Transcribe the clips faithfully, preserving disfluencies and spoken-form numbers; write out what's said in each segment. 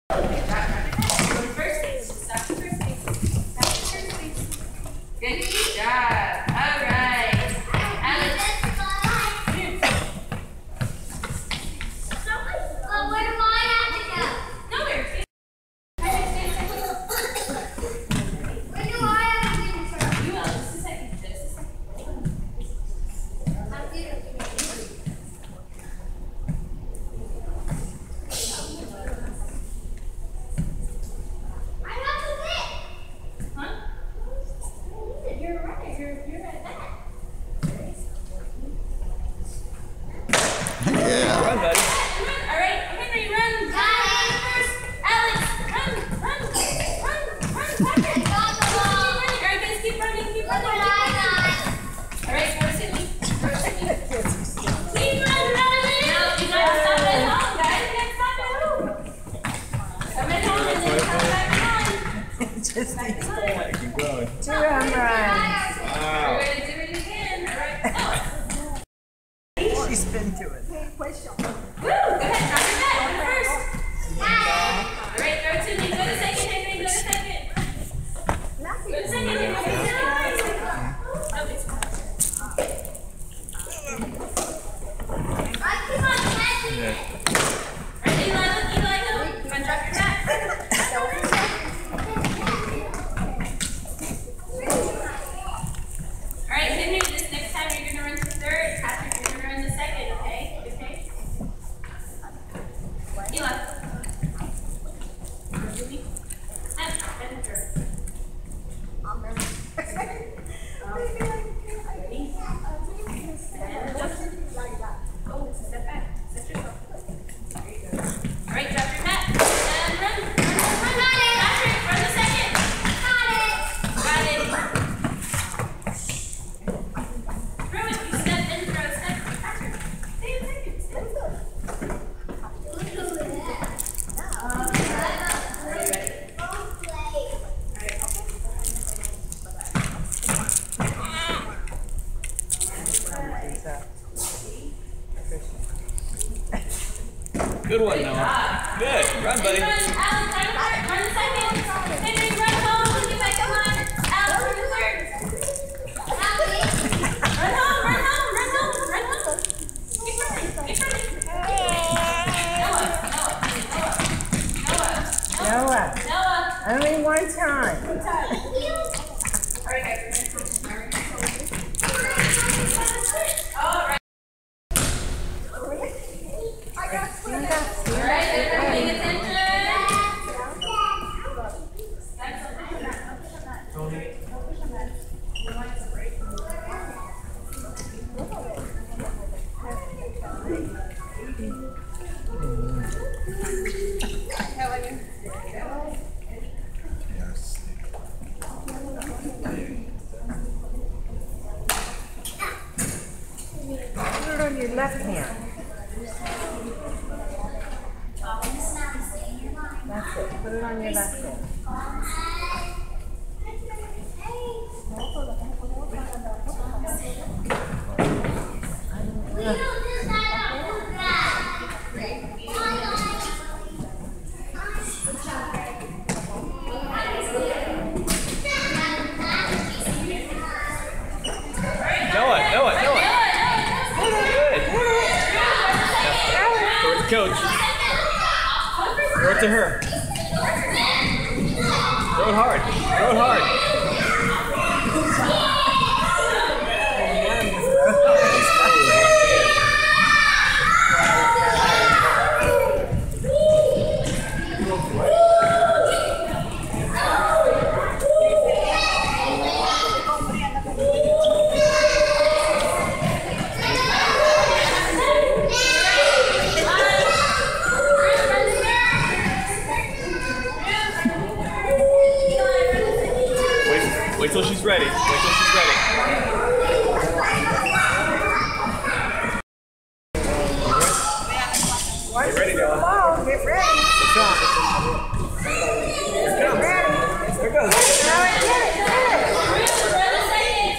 Just keep going. Keep going. Two home runs. Wow. We're going to do it again. All right. She's been to it. Woo! Go ahead, drop your bat. Go first. All right, throw it to me. Go to second, Henry. Go to second. Go to second, Henry. Go to second. Yeah. All right, Eli, look, Eli, go. Come on, drop your bat. All right, Henry, this next time you're going to run to third. Patrick, you're going to run to second, okay? Okay? Eli. Oh, step back. Set yourself. There you go. All right, drop your bat. And run. Run, run, run. Patrick, run the second. Got it. Got it. Throw it. You step and throw. Step. Patrick. Stay in second. Step. Are you ready? All right. Good one, Noah. Good. Run, buddy. Run, Alex, run, run the second. Henry, run home. Get back to line. Alex, run the third. Run home, run home, run home, run home. Keep running, keep running. Noah, Noah, Noah, Noah, Noah. Noah. Only one time. All right, guys. All right. All right, everyone paying attention. Put it on your left hand. That's it. Put it on your left hand. Noah, Noah, Noah. Good. Towards coach. Throw it to her. Throw it hard. Throw it hard. Wait till she's ready. Wait till she's ready. Get ready, Noah. Oh, get ready. Let's go. Get ready. There it goes. No, it did it. Did it. Run a second.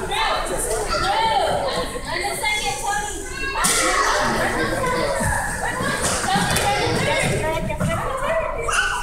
Run a second, Tony. Tony, run a third.